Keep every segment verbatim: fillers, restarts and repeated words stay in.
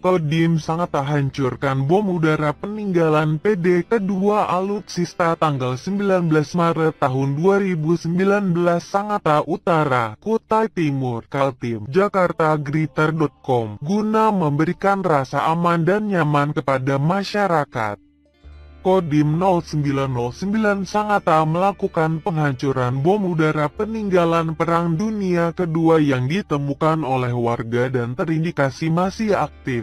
Kodim Sangatta hancurkan bom udara peninggalan P D kedua alutsista tanggal sembilan belas Maret tahun dua ribu sembilan belas. Sangatta Utara, Kutai Timur, Kaltim, Jakarta. Greeter titik com guna memberikan rasa aman dan nyaman kepada masyarakat. Kodim nol sembilan nol sembilan Sangatta melakukan penghancuran bom udara peninggalan Perang Dunia Kedua yang ditemukan oleh warga dan terindikasi masih aktif.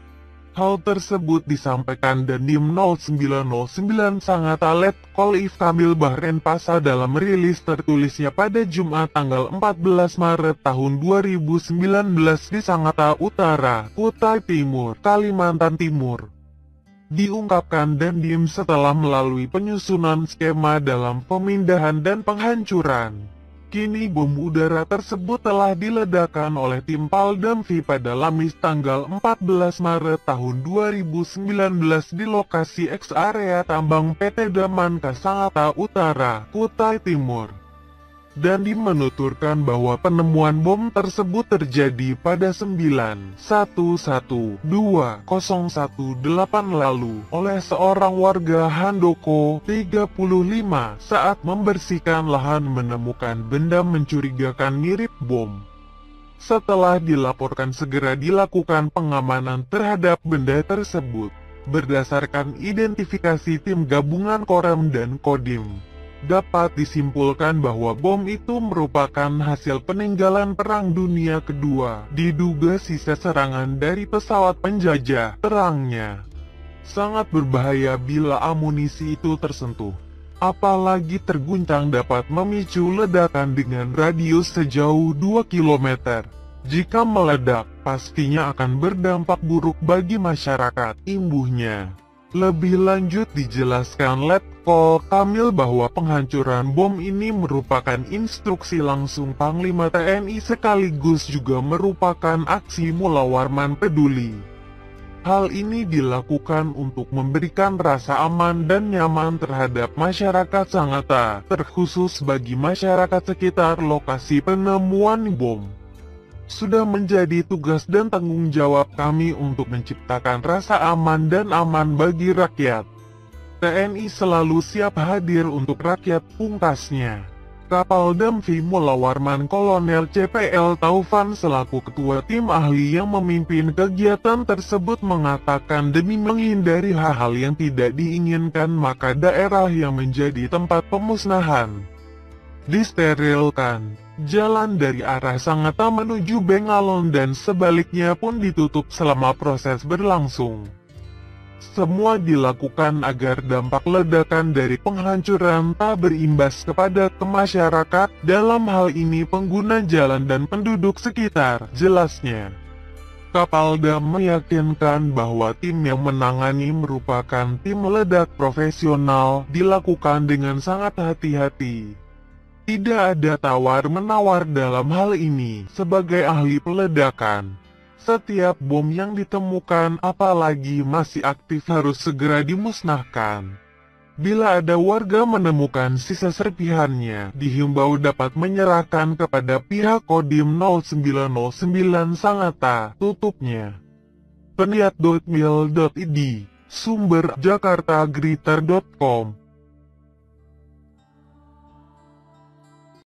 Hal tersebut disampaikan Dandim nol sembilan nol sembilan Sangatta Letkol If Kamil Bahren Pasa dalam rilis tertulisnya pada Jumat tanggal empat belas Maret tahun dua ribu sembilan belas di Sangatta Utara, Kutai Timur, Kalimantan Timur. Diungkapkan Dandim setelah melalui penyusunan skema dalam pemindahan dan penghancuran. Kini bom udara tersebut telah diledakkan oleh tim Paldamfi pada Lamis tanggal empat belas Maret tahun dua ribu sembilan belas di lokasi X area tambang P T Damanka Sangatta Utara, Kutai Timur. Dandim menuturkan bahwa penemuan bom tersebut terjadi pada sembilan satu satu dua nol satu delapan lalu oleh seorang warga Handoko, tiga puluh lima, saat membersihkan lahan menemukan benda mencurigakan mirip bom. Setelah dilaporkan segera dilakukan pengamanan terhadap benda tersebut. Berdasarkan identifikasi tim gabungan Korem dan Kodim, dapat disimpulkan bahwa bom itu merupakan hasil peninggalan Perang Dunia Kedua, diduga sisa serangan dari pesawat penjajah. Terangnya, sangat berbahaya bila amunisi itu tersentuh. Apalagi terguncang dapat memicu ledakan dengan radius sejauh dua kilometer. Jika meledak, pastinya akan berdampak buruk bagi masyarakat, imbuhnya. Lebih lanjut dijelaskan Letkol Kamil bahwa penghancuran bom ini merupakan instruksi langsung Panglima T N I sekaligus juga merupakan aksi Mula Warman Peduli. Hal ini dilakukan untuk memberikan rasa aman dan nyaman terhadap masyarakat Sangatta, terkhusus bagi masyarakat sekitar lokasi penemuan bom. Sudah menjadi tugas dan tanggung jawab kami untuk menciptakan rasa aman dan aman bagi rakyat. T N I selalu siap hadir untuk rakyat, pungkasnya. Kapaldamfi Mula Warman Kolonel C P L Taufan selaku ketua tim ahli yang memimpin kegiatan tersebut mengatakan demi menghindari hal-hal yang tidak diinginkan maka daerah yang menjadi tempat pemusnahan disterilkan. Jalan dari arah Sangatta menuju Bengalon dan sebaliknya pun ditutup selama proses berlangsung. Semua dilakukan agar dampak ledakan dari penghancuran tak berimbas kepada ke masyarakat, dalam hal ini pengguna jalan dan penduduk sekitar, jelasnya. Kapolda meyakinkan bahwa tim yang menangani merupakan tim ledak profesional, dilakukan dengan sangat hati-hati. Tidak ada tawar-menawar dalam hal ini. Sebagai ahli peledakan, setiap bom yang ditemukan apalagi masih aktif harus segera dimusnahkan. Bila ada warga menemukan sisa serpihannya, dihimbau dapat menyerahkan kepada pihak Kodim nol sembilan nol sembilan Sangatta, tutupnya. Peniat titik mil titik i d, sumber Jakarta Greeter titik com.